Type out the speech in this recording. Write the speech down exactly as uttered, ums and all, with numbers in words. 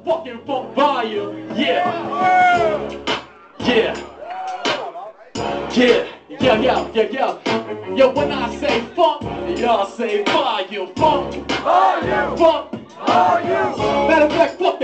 fucking funk volume. Yeah. Yeah. Yeah. Yo, yo, yo, yo. Yo, when I say funk, y'all say volume. Funk. Volume. Funk. Volume. Matter of fact, fuck